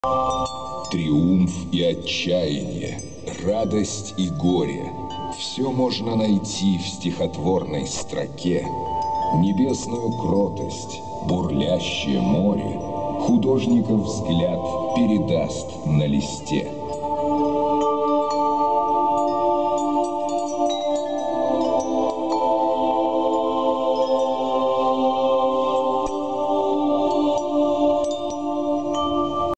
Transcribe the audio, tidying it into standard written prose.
Триумф и отчаяние, радость и горе — все можно найти в стихотворной строке. Небесную кротость, бурлящее море художников взгляд передаст на листе.